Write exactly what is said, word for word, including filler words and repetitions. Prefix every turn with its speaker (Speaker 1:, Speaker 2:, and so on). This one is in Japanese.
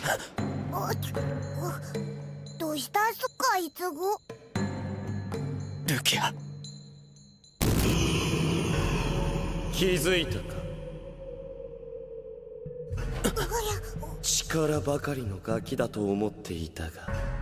Speaker 1: どうしたんすか、いつご。
Speaker 2: ルキア、
Speaker 3: 気づいたか。力ばかりのガキだと思っていたが、